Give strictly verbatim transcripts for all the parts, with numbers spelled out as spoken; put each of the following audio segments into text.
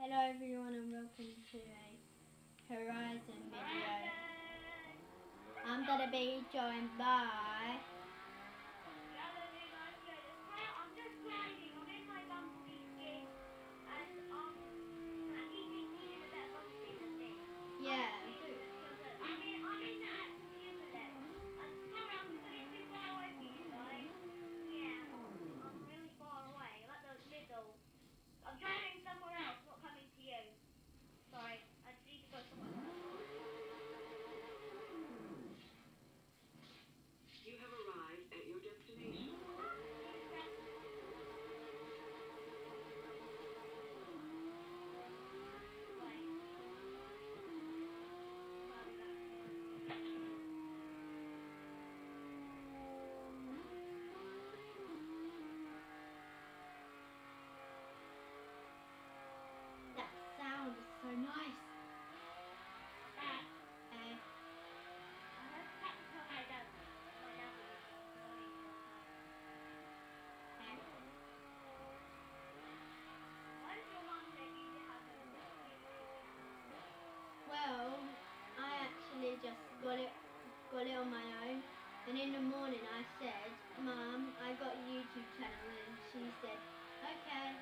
Hello everyone and welcome to a Horizon video. I'm going to be joined by... I'm just grinding, I'm in my Bumblebee skin, and um, and he thinks he's in a better Bumblebee than me. Yeah. I'm in, I'm in the actual silver level. I'm sorry, I'm just a little bit far away from you guys. Yeah, I'm really far away. I'm at the middle. I'm driving somewhere else, not coming to you. Sorry, I just need to go somewhere else. You have arrived at your destination. That sound is so nice. Uh, well, I actually just got it, got it on my own. And in the morning I said, Mum, I got a YouTube channel, and she said, okay.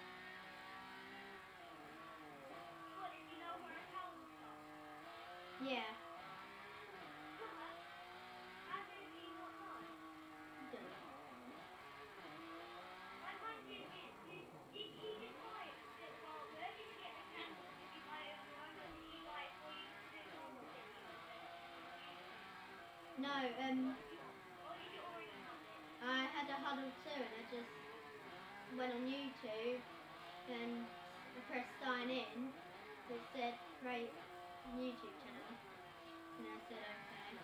Yeah. No, um, I had a huddle too, and I just went on YouTube and I pressed sign in. It said create YouTube channel, and I said okay.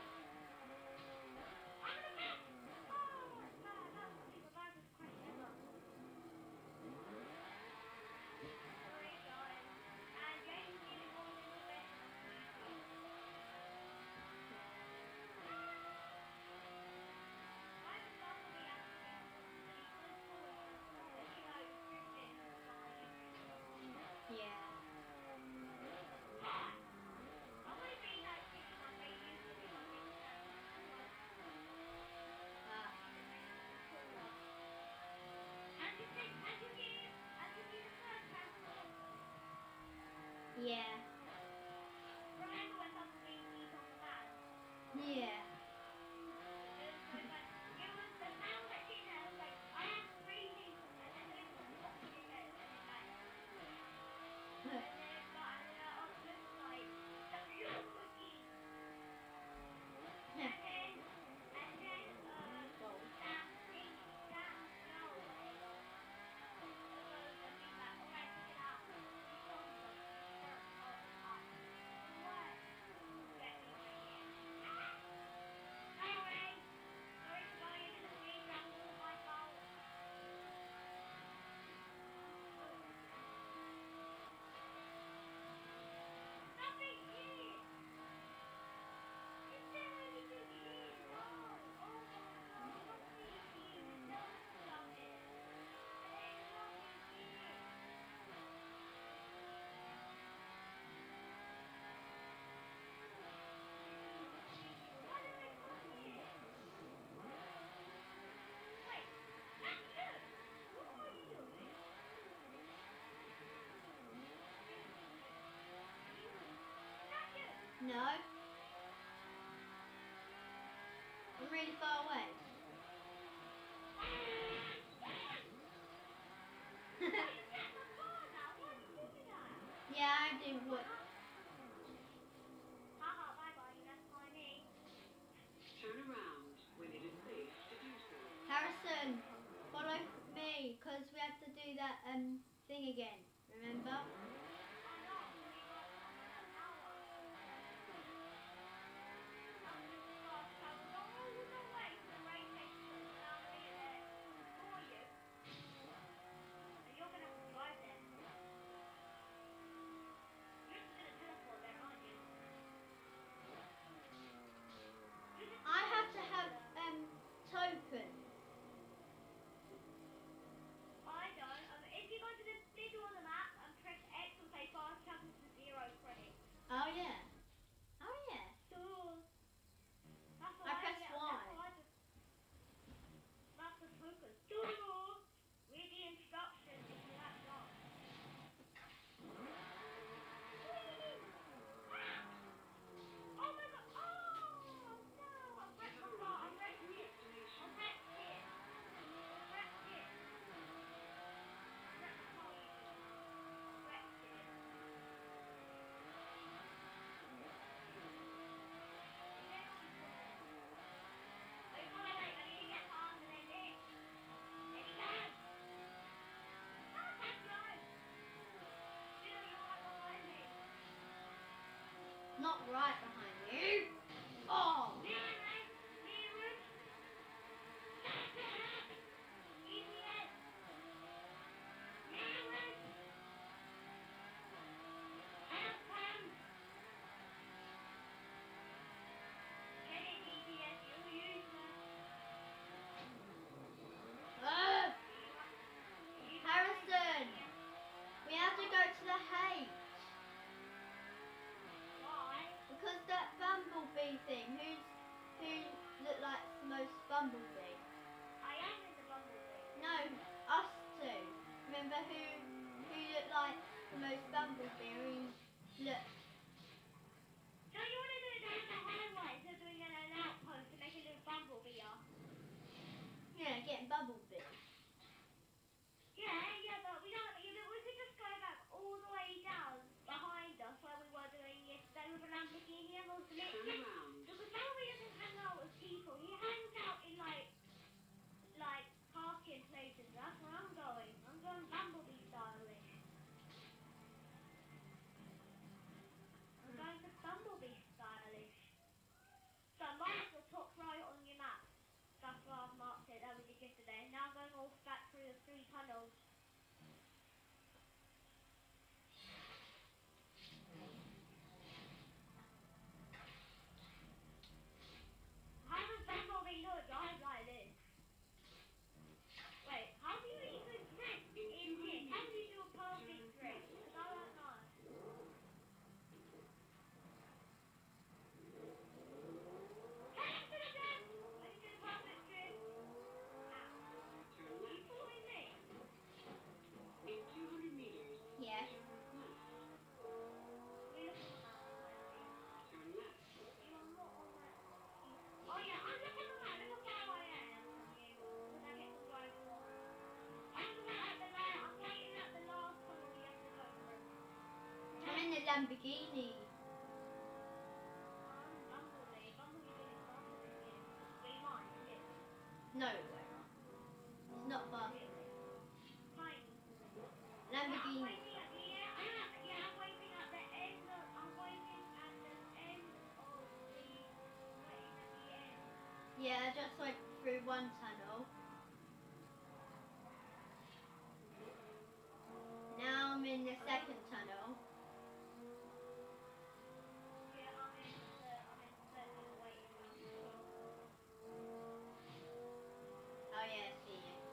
Yeah. Uh, yeah. Yeah. No. I'm really far away. Yeah, I do what. Turn around when it is safe to do so. Harrison, follow me, because we have to do that um thing again, remember? I have to have um token. I don't. Um, if you go to the middle of the map, right behind you. Oh! Ah! Harrison! We have to go to the H. Because that bumblebee thing, who's who looked like the most bumblebee? No, us two. Remember who who looked like the most bumblebee? Who looked? So you want to do it down the highway instead of doing it at an outpost to make a little bumblebee off? Yeah, getting bumblebee. Yeah, yeah, but we don't. You know, we could just go back all the way down behind us where we were doing yesterday with a Lamborghini and all the Turn around. Because Bumblebee doesn't hang out with people. He hangs out in like, like parking places. That's where I'm going. I'm going Bumblebee stylish. I'm going to Bumblebee stylish. So mark the top right on your map. That's where I've marked it. That we did yesterday. Now I'm going all back through the three tunnels. How does Bumblebee know it drives like this? Wait, how do you even drift in this? How do you do a perfect drift? Because I don't know. Hey, to the left! I can do a perfect drift. Ow. Turn Are you left. following me? In two hundred meters, Yes. turn left. We look at the map. Turn left. You are not on that. Oh yeah, I'm looking at the map. Look how far I am from you. Because I get to drive more. I'm the one at the last. I'm waiting at the last tunnel you have to go through. I'm in the Lamborghini. I'm Bumblebee. Bumblebee's really faster than you. But you might, yeah. No, we're not. It's not fast. Really. Tiny. Yeah, I'm Lamborghini. waiting at the end. Yeah, yeah, I'm waiting at the end. Of, I'm waiting at the end of the. Waiting at the end. Yeah, I just went through one tunnel. Now I'm in the second tunnel. Yeah, I'm in the. I'm in the second waiting room. Oh yeah, I see you.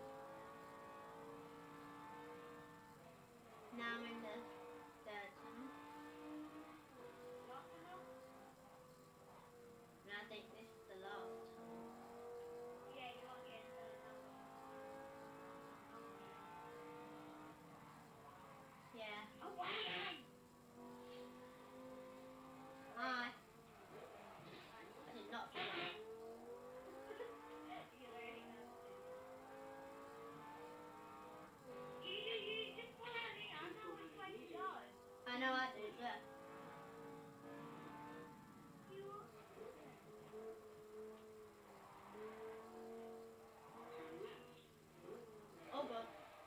Now I'm in the third tunnel. Last tunnel? And I think this is the last tunnel. Yeah, you are getting the number. Yeah. Oh, wait! Hi. I did not say that. You already know. You, you, you just follow me. I know which way to go. I know I do, but You. Turn left. oh god.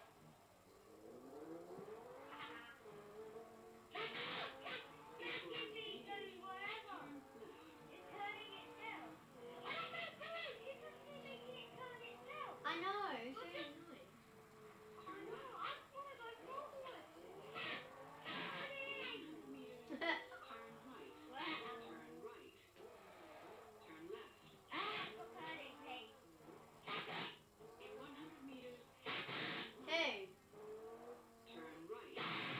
Just give me those whatever. Turn left. It's turning itself. I don't know, no, it's just making it turn itself. I know. It's really annoying. I know, I just want to go forward. Turning. Turn right. Where? Turn right. Turn left. Ah, stop turning, please. In one hundred meters, Hey. turn right.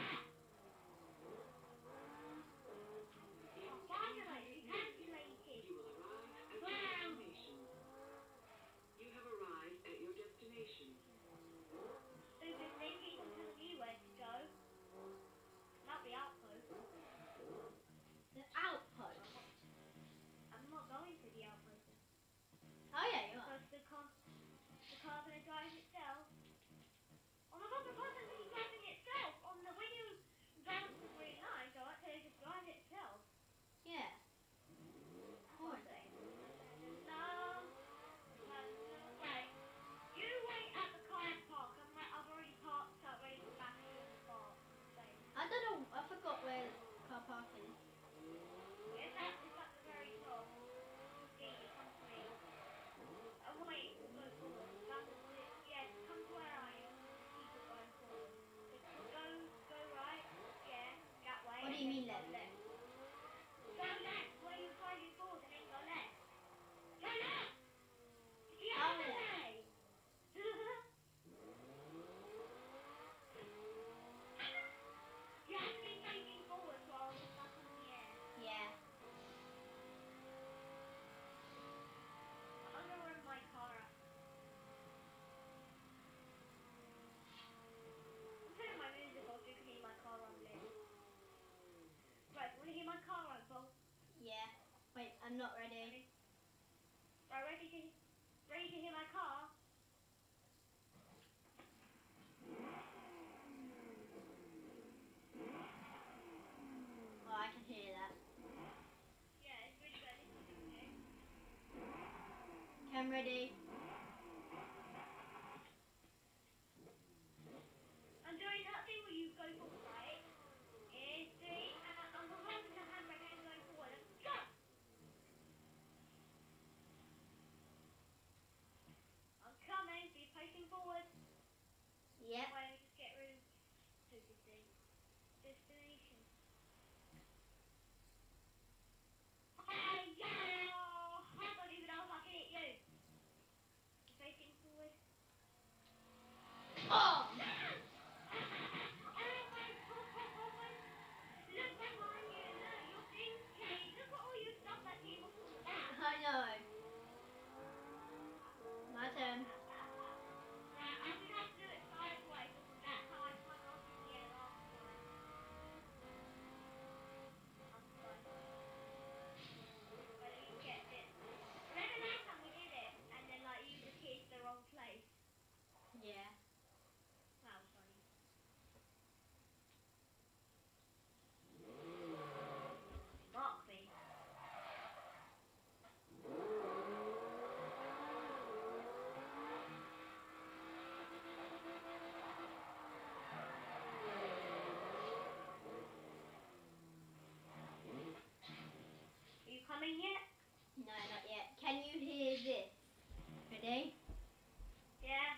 In Oh, two finally, hundred you meters, calculated. you will arrive at your destination. You have arrived at your destination. Stupid thing, it doesn't tell you where to go. Not the outpost. The outpost. I'm not going to the outpost. Oh yeah, you are. Because the car, the car's gonna drive itself. Oh my god, the car's actually driving itself. On the when you drive the green line, so actually just drive itself. Yeah. Of course. No. No, no, wait. You wait at the car park. I'm re- I've already parked up, ready to back to the park. Wait. I don't know. I forgot where car park is. Where's that my car, Opal? Yeah. Wait, I'm not ready. Right, ready to, ready to hear my car? Oh, I can hear that. Yeah, it's really good. It's okay. Okay, I'm ready. I'm doing that thing where you go forward, right? Is the, and I- I'm holding the handbrake and going forward. Go! I'm coming, be facing forward. Yep. Why don't we just get rid of stupid thing? Destination. Hey, yo! I don't even know if I can hit you. Facing forward. Oh! I know. My turn. Yeah. Mark me. Are you coming yet? No, not yet. Can you hear this? Ready? Yeah.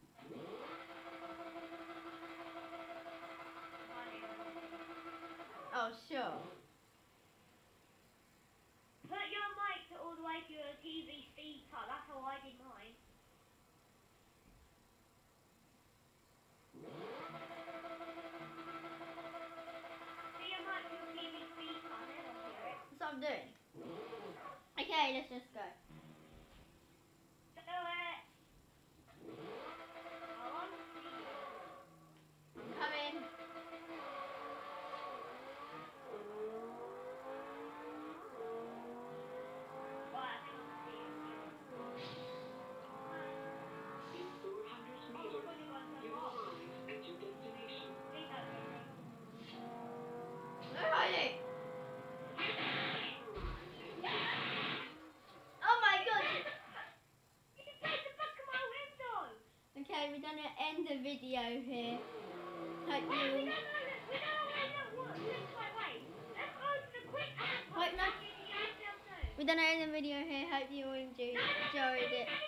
Oh, sure. Put your mic to all the way to your T V speaker. That's how I did mine. Put your mic to your T V speaker. I never hear it. That's what I'm doing. Okay, let's just go. Do it. I want to see you. I'm coming. Right, I think I can see you. In four hundred Oh, meters, we're going to you go will off. arrive at your destination. Please don't hit me. Where are you? Arrived at your Oh my god. You can take the back of my window. Okay, we're gonna end the video here. Hope Wait, we you. don't know that. We don't know where that was. Wait, wait, wait. Let's go to the quick app. Wait, no. You can get yourself soon. We're gonna end the video here. Hope you enjoyed No, no, no, enjoyed no, it. no,